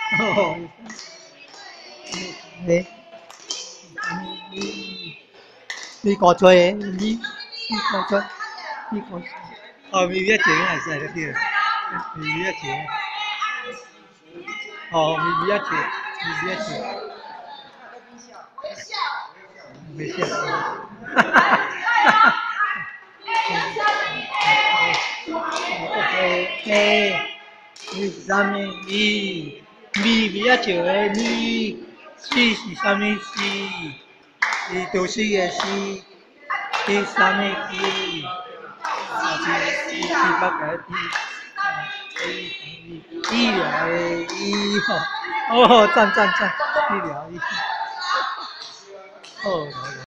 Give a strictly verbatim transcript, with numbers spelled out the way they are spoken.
哦，你你你過吹，你你過吹，你過吹。哦，咪一隻係細嗰啲啊，咪一隻。哦，咪一隻，咪一隻。没笑。OK，你是啥物？你咪比较少的你，是是啥物是？你都是也是，是啥物是？啊是是是八个的，啊，医医疗的医哦，哦，赞赞赞，医疗医，哦。